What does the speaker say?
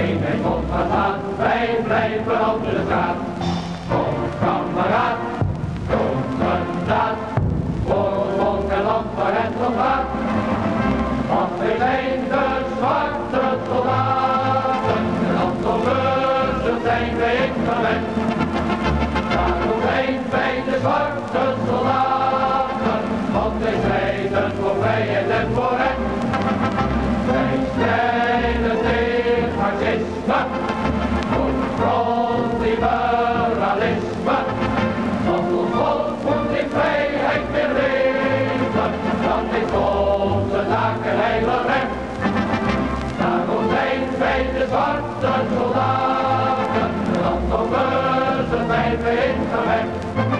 eenheid komt gaan staan, wij blijven op de straat. Kom kameraad, kom soldaat, voor volk en land waar het om gaat. Want wij zijn de zwarte soldaten, en Amstelburgers zijn wij ik gewend. Daarom zijn wij de zwarte soldaten, want wij strijden voor vrijheid en voor recht. Wij strijden tegen fascisme, voor grondliberalisme. Want ons volk moet in vrijheid weer leven, dat is onze taak en heilig recht. Daarom zijn wij de zwarte soldaten, de Amstelburgers zijn wij in gewend.